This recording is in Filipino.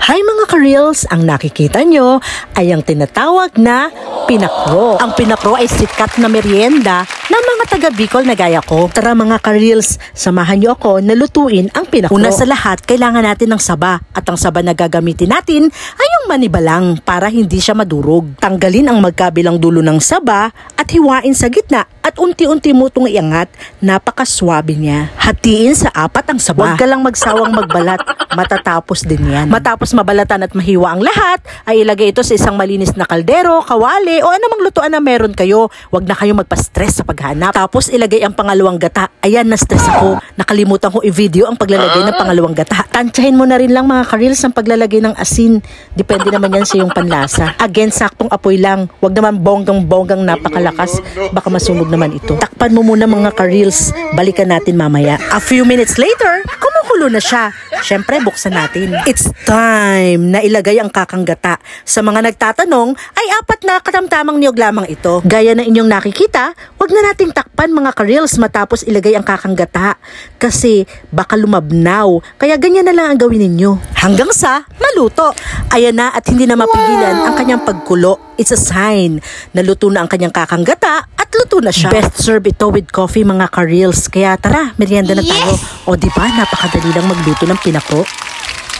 Hi mga ka-reels, ang nakikita nyo ay ang tinatawag na pinakro. Ang pinakro ay sikat na merienda ng mga taga Bicol na gaya ko. Tara mga ka-reels, samahan nyo ako na lutuin ang pinakro. Una sa lahat, kailangan natin ng saba. At ang saba na gagamitin natin ay yung manibalang para hindi siya madurog. Tanggalin ang magkabilang dulo ng saba at hiwain sa gitna at unti-unti mo itong iangat. Napakaswabe niya. Hatiin sa 4 ang saba. Huwag ka lang magsawang magbalat. Matatapos din yan. Matapos mabalatan at mahiwa ang lahat, ay ilagay ito sa isang malinis na kaldero, kawali, o anumang lutuan na meron kayo. Huwag na kayong magpa-stress sa paghanap. Tapos ilagay ang pangalawang gata. Ayan, na-stress ako. Nakalimutan ko i-video ang paglalagay ng pangalawang gata. Tansyahin mo na rin lang mga ka-reels ang paglalagay ng asin. Depende naman yan sa iyong panlasa. Again, saktong apoy lang. Huwag naman bonggang-bonggang napakalakas. Baka masunog naman ito. Takpan mo muna mga ka-reels. Balikan natin mamaya. A few minutes later, kumukulo na siya. Syempre, buksan natin. It's time na ilagay ang kakanggata. Sa mga nagtatanong, ay 4 na katamtamang niyog lamang ito. Gaya na inyong nakikita, wag na nating takpan mga ka-reels matapos ilagay ang kakanggata. Kasi baka lumabnaw. Kaya ganyan na lang ang gawin ninyo. Hanggang sa maluto. Ayan na at hindi na mapigilan ang kanyang pagkulo. It's a sign na luto na ang kanyang kakanggata at luto na siya. Best serve ito with coffee mga ka-reels. Kaya tara, merienda na tayo. O diba, napakadali lang magluto ng pinakro.